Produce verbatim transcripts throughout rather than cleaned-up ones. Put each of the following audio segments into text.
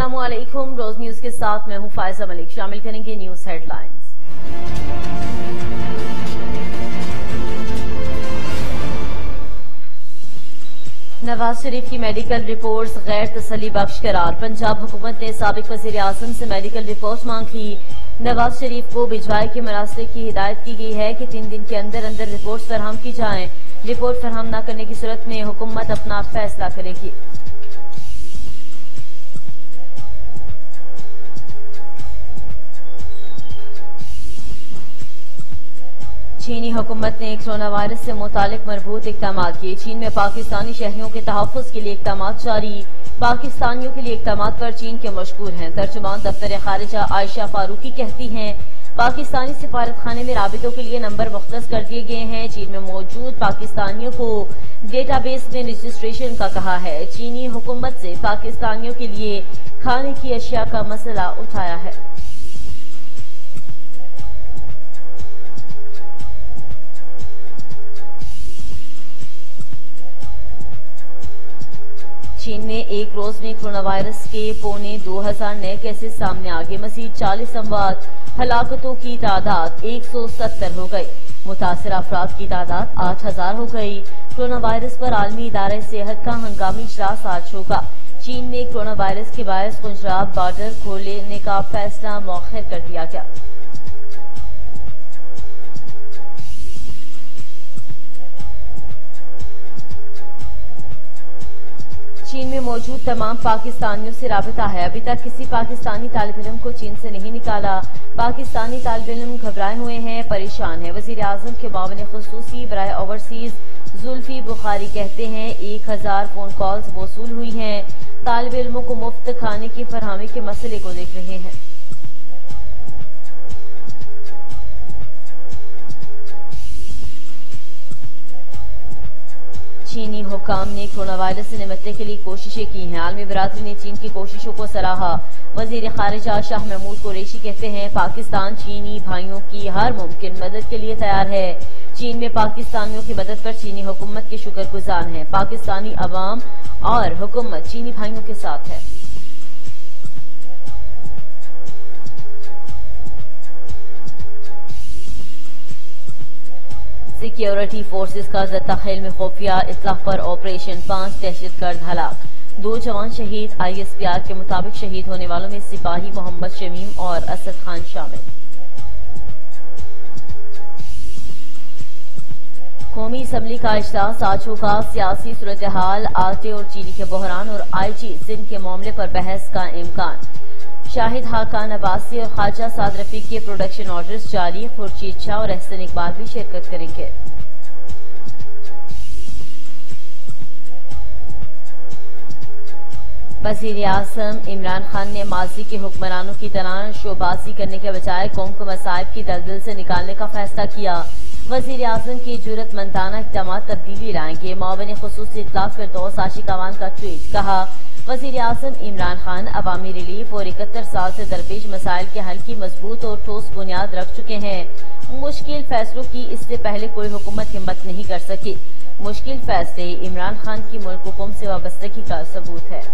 अस्सलामुअलैकुम। रोज न्यूज के साथ मैं हूं फायजा मलिक। शामिल करेंगे न्यूज हेडलाइंस। नवाज शरीफ की मेडिकल रिपोर्ट्स गैर तसल्ली बख्श करार। पंजाब हुकूमत ने साबिक वज़ीर आज़म से मेडिकल रिपोर्ट मांग ली। नवाज शरीफ को भिजवाए के मरासले की हिदायत की गई है कि तीन दिन के अंदर अंदर रिपोर्ट फराहम की जाए। रिपोर्ट फराहम न करने की सूरत में हुकूमत अपना फैसला करेगी। चीनी हुकूमत ने कोरोना वायरस से मुतालिक मरबूत इक़दाम किए। चीन में पाकिस्तानी शहरियों के तहफ़्फ़ुज़ के लिए इक़दाम जारी। पाकिस्तानियों के लिए इक़दाम पर चीन के मशकूर हैं। तर्जुमान दफ्तर खारिजा आयशा फारूकी कहती हैं, पाकिस्तानी सिफारत खाने में राबितों के लिए नंबर मुख्तस कर दिए गए हैं। चीन में मौजूद पाकिस्तानियों को डेटाबेस में रजिस्ट्रेशन का कहा है। चीनी हुकूमत से पाकिस्तानियों के लिए खाने की अशिया का मसला उठाया है। चीन में एक रोज में कोरोना वायरस के पौने दो हजार नए केसेस सामने आ गए। मजीद चालीस अमवात, हलाकतों की तादाद एक सौ सत्तर हो गई। मुतासर अफराद की तादाद आठ हजार हो गई। कोरोना वायरस पर आलमी इदारे सेहत का हंगामी इजलास आज होगा। चीन ने कोरोना वायरस के बायस गुजरात बॉर्डर खोलने का फैसला मौखर कर दिया गया। चीन में मौजूद तमाम पाकिस्तानियों से राबिता है। अभी तक किसी पाकिस्तानी तालिब इल्म को चीन से नहीं निकाला। पाकिस्तानी तालिब इल्म घबराए हुए हैं, परेशान हैं। वजीर आजम के मामले खुसूसी बराए ओवरसीज जुल्फी बुखारी कहते हैं, एक हजार फोन कॉल्स वसूल हुई हैं। तालिब इल्मों को मुफ्त खाने की फरहमी के मसले को देख रहे हैं। चीनी हुकाम ने कोरोना वायरस से निपटने के लिए कोशिशें की हैं। आलमी बरादरी ने चीन की कोशिशों को सराहा। वजीर खारिजा शाह महमूद कुरैशी कहते हैं, पाकिस्तान चीनी भाइयों की हर मुमकिन मदद के लिए तैयार है। चीन में पाकिस्तानियों की मदद पर चीनी हुकूमत के शुक्रगुजार हैं। पाकिस्तानी अवाम और हुकूमत चीनी भाइयों के साथ है। सिक्योरिटी फोर्सेस का जत्ता खेल में खुफिया इत्तला पर ऑपरेशन, पांच दहशतगर्द हलाक, दो जवान शहीद। आईएसपीआर के मुताबिक शहीद होने वालों में सिपाही मोहम्मद शमीम और असद खान शामिल। कौमी असम्बली का इजलास आज होगा। सियासी सूरत हाल, आटे और चीनी के बहरान और आईजी सिंध के मामले पर बहस का इम्कान। शाहिद हाकान अब्बासी और ख्वाजा साद रफीक के प्रोडक्शन ऑर्डर्स जारी। खुर्शीद शाह और एहसन इकबाल भी शिरकत करेंगे। वज़ीर आज़म इमरान खान ने माजी के हुक्मरानों की तरह शोबाजी करने के बजाय कौम को मसाइब की दलदल से निकालने का फैसला किया। वज़ीर आज़म की जुर्रतमंदाना इक़दाम तब्दीली लाएंगे। मावने खुसूसी इत्तलाफ़ फिरदौस आशिक अवान का ट्वीट, कहा, वज़ीर आज़म इमरान खान अवामी रिलीफ और इकहत्तर साल से दरपेश मसाइल के हल की मजबूत और ठोस बुनियाद रख चुके हैं। मुश्किल फैसलों की इससे पहले कोई हुकूमत हिम्मत नहीं कर सकी। मुश्किल फैसले इमरान खान की मुल्क हुकूम से वाबस्तगी का सबूत है।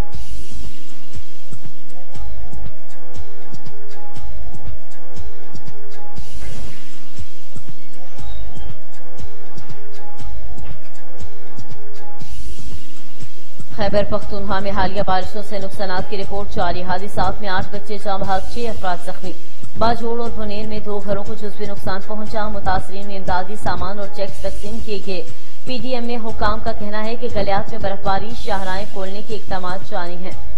खैबर पख्तूनख्वा में हालिया बारिशों से नुकसानात की रिपोर्ट जारी। हादसात में आठ बच्चे जाँ बहक, छह अफराद जख्मी। बाजोड़ और भुनेर में दो घरों को जुज़वी नुकसान पहुंचा। मुतासरीन में इमदादी सामान और चेक्स तकसीम किए गए। पीडीएम ने हुकाम का कहना है कि गलियात में बर्फबारी, शाहराएं खोलने के इक़दाम जारी हैं।